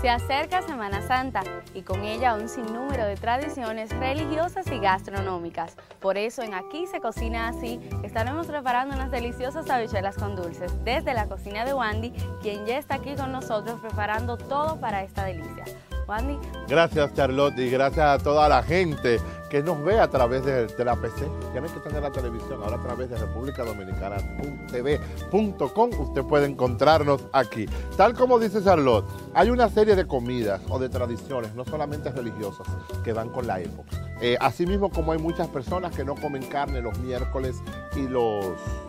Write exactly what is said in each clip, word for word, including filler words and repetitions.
Se acerca Semana Santa y con ella un sinnúmero de tradiciones religiosas y gastronómicas. Por eso en Aquí se cocina así estaremos preparando unas deliciosas habichuelas con dulces desde la cocina de Wandy, quien ya está aquí con nosotros preparando todo para esta delicia. Wandy. Gracias, Charlotte, y gracias a toda la gente que nos ve a través de, de la P C. Tienen que tener la televisión ahora a través de República Dominicana T V punto com. Usted puede encontrarnos aquí. Tal como dice Charlotte, hay una serie de comidas o de tradiciones, no solamente religiosas, que van con la época. Eh, asimismo, como hay muchas personas que no comen carne los miércoles y los...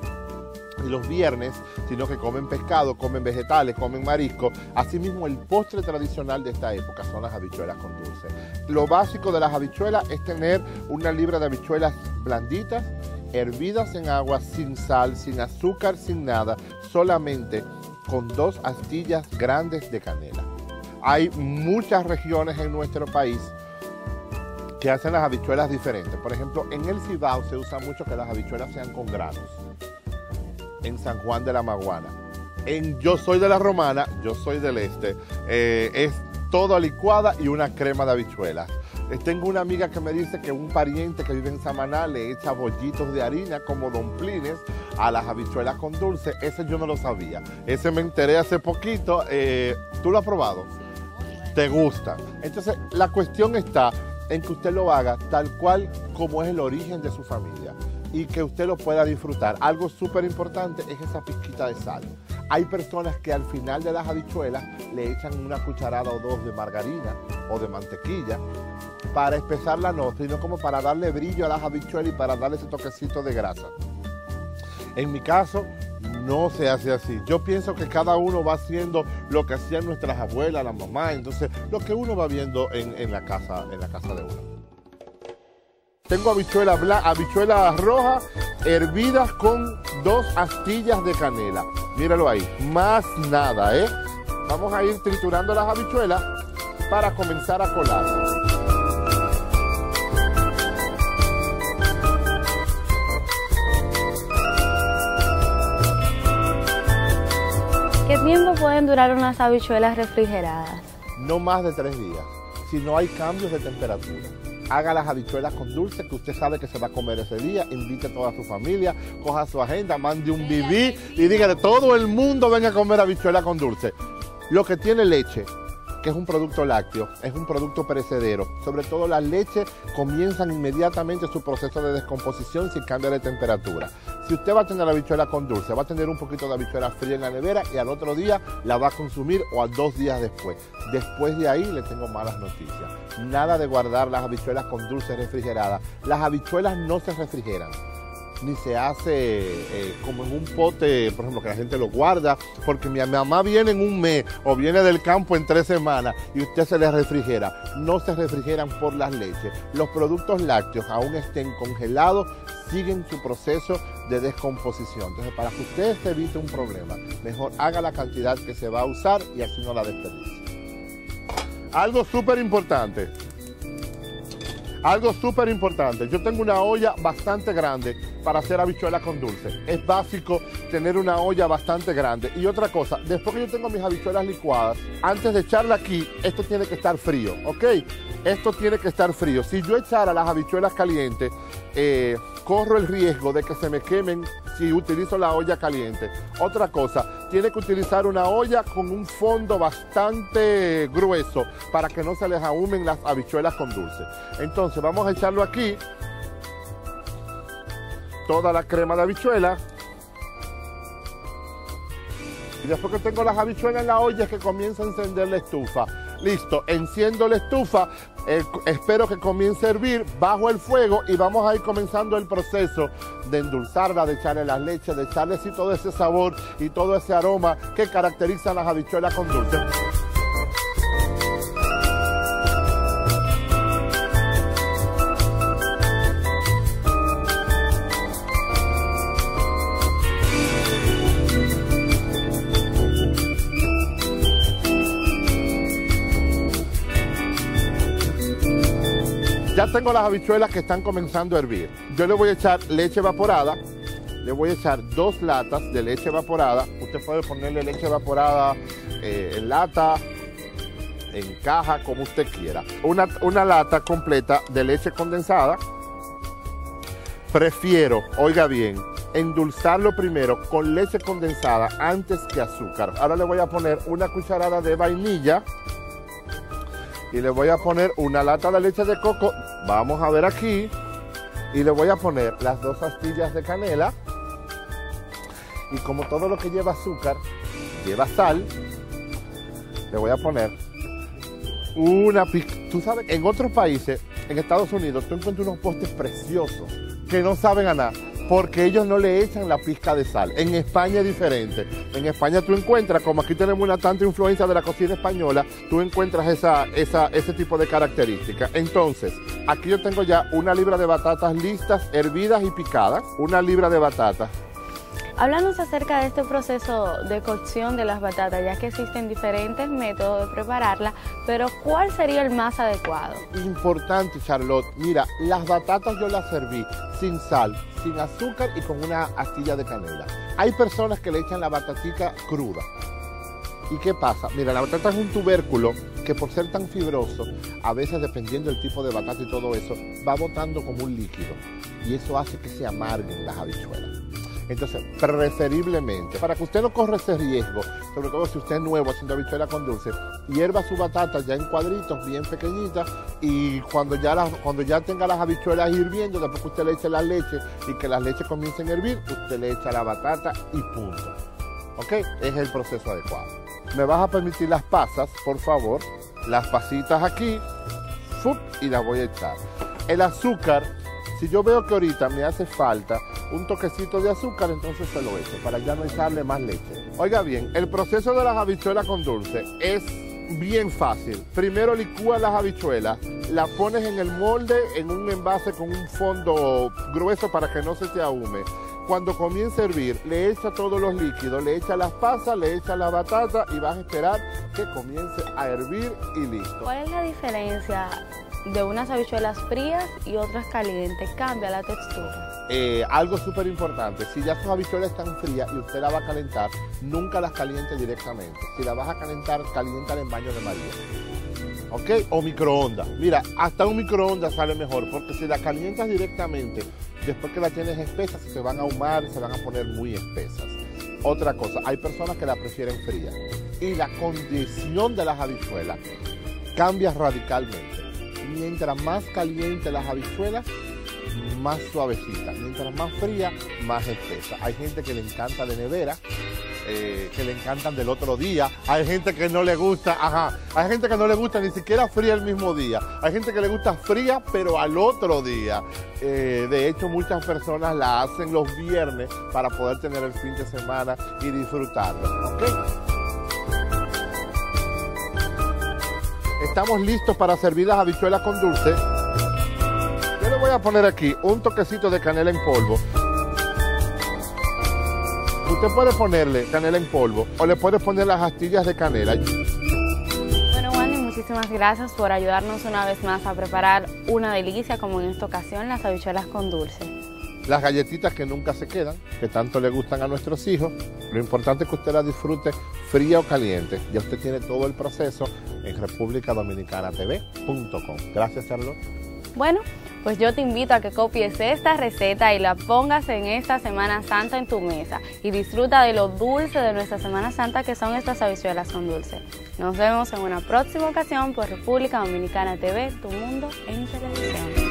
y los viernes, sino que comen pescado, comen vegetales, comen marisco. Asimismo, el postre tradicional de esta época son las habichuelas con dulce. Lo básico de las habichuelas es tener una libra de habichuelas blanditas, hervidas en agua, sin sal, sin azúcar, sin nada, solamente con dos astillas grandes de canela. Hay muchas regiones en nuestro país que hacen las habichuelas diferentes. Por ejemplo, en el Cibao se usa mucho que las habichuelas sean con granos. En San Juan de la Maguana. En Yo Soy de la Romana, Yo Soy del Este, eh, es toda licuada y una crema de habichuelas. Eh, tengo una amiga que me dice que un pariente que vive en Samaná le echa bollitos de harina como domplines a las habichuelas con dulce. Ese yo no lo sabía. Ese me enteré hace poquito. Eh, ¿Tú lo has probado? ¿Te gusta? Entonces, la cuestión está en que usted lo haga tal cual como es el origen de su familia y que usted lo pueda disfrutar. Algo súper importante es esa pizquita de sal. Hay personas que al final de las habichuelas le echan una cucharada o dos de margarina o de mantequilla para espesar la nota, sino como para darle brillo a las habichuelas y para darle ese toquecito de grasa. En mi caso, no se hace así. Yo pienso que cada uno va haciendo lo que hacían nuestras abuelas, la mamá, entonces lo que uno va viendo en, en, la, casa, en la casa de uno. Tengo habichuelas habichuelas rojas hervidas con dos astillas de canela. Míralo ahí, más nada, ¿eh? Vamos a ir triturando las habichuelas para comenzar a colar. ¿Qué tiempo pueden durar unas habichuelas refrigeradas? No más de tres días, si no hay cambios de temperatura. Haga las habichuelas con dulce que usted sabe que se va a comer ese día, invite a toda su familia, coja su agenda, mande un B B y dígale, todo el mundo venga a comer habichuelas con dulce. Lo que tiene leche, que es un producto lácteo, es un producto perecedero. Sobre todo las leches comienzan inmediatamente su proceso de descomposición si cambia de temperatura. Si usted va a tener habichuela con dulce, va a tener un poquito de habichuela fría en la nevera y al otro día la va a consumir o a dos días después. Después de ahí le tengo malas noticias. Nada de guardar las habichuelas con dulce refrigeradas. Las habichuelas no se refrigeran, ni se hace eh, como en un pote, por ejemplo, que la gente lo guarda, porque mi mamá viene en un mes o viene del campo en tres semanas y usted se les refrigera. No se refrigeran por las leches. Los productos lácteos, aún estén congelados, siguen su proceso de descomposición. Entonces, para que usted se evite un problema, mejor haga la cantidad que se va a usar y así no la desperdicie. Algo súper importante. Algo súper importante, yo tengo una olla bastante grande para hacer habichuelas con dulce. Es básico tener una olla bastante grande. Y otra cosa, después que yo tengo mis habichuelas licuadas, antes de echarla aquí, esto tiene que estar frío, ¿ok? Esto tiene que estar frío. Si yo echara las habichuelas calientes, eh, corro el riesgo de que se me quemen si utilizo la olla caliente. Otra cosa, tiene que utilizar una olla con un fondo bastante grueso para que no se les ahumen las habichuelas con dulce. Entonces vamos a echarlo aquí, toda la crema de habichuela. Y después que tengo las habichuelas en la olla es que comienza a encender la estufa. Listo, enciendo la estufa, eh, espero que comience a hervir, bajo el fuego y vamos a ir comenzando el proceso de endulzarla, de echarle las leches, de echarle así todo ese sabor y todo ese aroma que caracterizan las habichuelas con dulce. Ya tengo las habichuelas que están comenzando a hervir. Yo le voy a echar leche evaporada. Le voy a echar dos latas de leche evaporada. Usted puede ponerle leche evaporada eh, en lata en caja, como usted quiera. Una, una lata completa de leche condensada. Prefiero, oiga bien, endulzarlo primero con leche condensada antes que azúcar. Ahora le voy a poner una cucharada de vainilla y le voy a poner una lata de leche de coco. Vamos a ver aquí. Y le voy a poner las dos astillas de canela. Y como todo lo que lleva azúcar lleva sal, le voy a poner una pizca. Tú sabes, en otros países, en Estados Unidos, tú encuentras unos postres preciosos que no saben a nada, porque ellos no le echan la pizca de sal. En España es diferente. En España tú encuentras, como aquí tenemos una tanta influencia de la cocina española, tú encuentras esa, esa, ese tipo de características. Entonces, aquí yo tengo ya una libra de batatas listas, hervidas y picadas. Una libra de batatas. Háblanos acerca de este proceso de cocción de las batatas, ya que existen diferentes métodos de prepararla, pero ¿cuál sería el más adecuado? Importante, Charlotte. Mira, las batatas yo las serví sin sal, sin azúcar y con una astilla de canela. Hay personas que le echan la batatica cruda. ¿Y qué pasa? Mira, la batata es un tubérculo que por ser tan fibroso, a veces dependiendo del tipo de batata y todo eso, va botando como un líquido. Y eso hace que se amarguen las habichuelas. Entonces, preferiblemente, para que usted no corra ese riesgo, sobre todo si usted es nuevo haciendo habichuela con dulce, hierva su batata ya en cuadritos bien pequeñitas y cuando ya, la, cuando ya tenga las habichuelas hirviendo, después que usted le eche la leche y que las leches comiencen a hervir, usted le echa la batata y punto. ¿Ok? Es el proceso adecuado. Me vas a permitir las pasas, por favor. Las pasitas aquí, ¡fup! Y las voy a echar. El azúcar, si yo veo que ahorita me hace falta un toquecito de azúcar, entonces se lo echo para ya no echarle más leche. Oiga bien, el proceso de las habichuelas con dulce es bien fácil. Primero licúas las habichuelas, las pones en el molde, en un envase con un fondo grueso para que no se te ahume. Cuando comience a hervir, le echa todos los líquidos, le echa las pasas, le echa la batata y vas a esperar que comience a hervir y listo. ¿Cuál es la diferencia de unas habichuelas frías y otras calientes? ¿Cambia la textura? Eh, algo súper importante, si ya sus habichuelas están frías y usted la va a calentar, nunca las caliente directamente. Si la vas a calentar, caliéntala en baño de María. ¿Ok? O microondas. Mira, hasta un microondas sale mejor, porque si la calientas directamente, después que la tienes espesa, se van a ahumar y se van a poner muy espesas. Otra cosa, hay personas que la prefieren fría. Y la condición de las habichuelas cambia radicalmente. Mientras más caliente las habichuelas, más suavecita. Mientras más fría, más espesa. Hay gente que le encanta de nevera, eh, que le encantan del otro día. Hay gente que no le gusta, ajá, hay gente que no le gusta ni siquiera fría el mismo día. Hay gente que le gusta fría, pero al otro día. Eh, de hecho, muchas personas la hacen los viernes para poder tener el fin de semana y disfrutarlo. ¿Ok? Estamos listos para servir las habichuelas con dulce. Yo le voy a poner aquí un toquecito de canela en polvo. Usted puede ponerle canela en polvo o le puede poner las astillas de canela. Bueno, Wandy, muchísimas gracias por ayudarnos una vez más a preparar una delicia, como en esta ocasión, las habichuelas con dulce. Las galletitas que nunca se quedan, que tanto le gustan a nuestros hijos. Lo importante es que usted las disfrute fría o caliente. Ya usted tiene todo el proceso en República Dominicana T V punto com. Gracias, Charlotte. Bueno, pues yo te invito a que copies esta receta y la pongas en esta Semana Santa en tu mesa y disfruta de lo dulce de nuestra Semana Santa, que son estas habichuelas con dulce. Nos vemos en una próxima ocasión por República Dominicana T V, tu mundo en televisión.